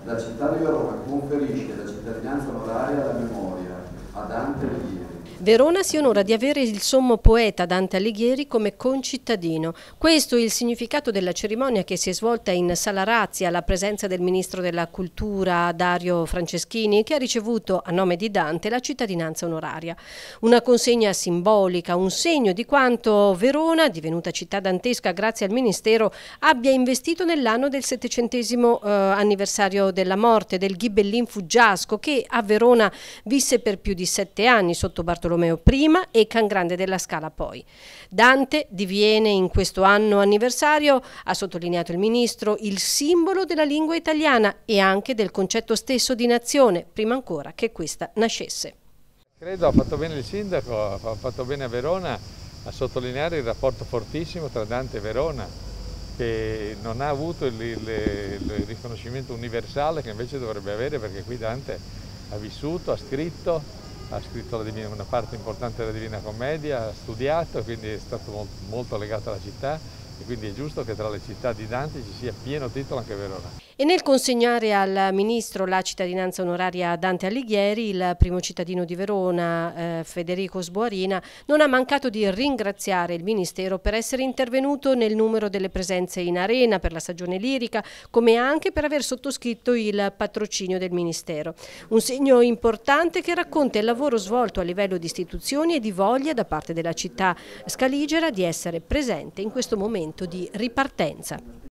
La città di Verona conferisce la cittadinanza onoraria alla memoria a Dante Alighieri. Verona si onora di avere il sommo poeta Dante Alighieri come concittadino. Questo è il significato della cerimonia che si è svolta in Sala Razzi alla presenza del Ministro della Cultura Dario Franceschini, che ha ricevuto a nome di Dante la cittadinanza onoraria. Una consegna simbolica, un segno di quanto Verona, divenuta città dantesca grazie al Ministero, abbia investito nell'anno del 700° anniversario della morte del Ghibellin Fuggiasco, che a Verona visse per più di 7 anni sotto Bartolomeo prima e Cangrande della Scala poi. Dante diviene in questo anno anniversario, ha sottolineato il Ministro, il simbolo della lingua italiana e anche del concetto stesso di nazione, prima ancora che questa nascesse. Credo ha fatto bene il Sindaco, ha fatto bene a Verona a sottolineare il rapporto fortissimo tra Dante e Verona, che non ha avuto il riconoscimento universale che invece dovrebbe avere, perché qui Dante ha vissuto, ha scritto una parte importante della Divina Commedia, ha studiato, quindi è stato molto legato alla città e quindi è giusto che tra le città di Dante ci sia pieno titolo anche Verona. E nel consegnare al Ministro la cittadinanza onoraria a Dante Alighieri, il primo cittadino di Verona, Federico Sboarina, non ha mancato di ringraziare il Ministero per essere intervenuto nel numero delle presenze in arena per la stagione lirica, come anche per aver sottoscritto il patrocinio del Ministero. Un segno importante che racconta il lavoro svolto a livello di istituzioni e di voglia da parte della città scaligera di essere presente in questo momento di ripartenza.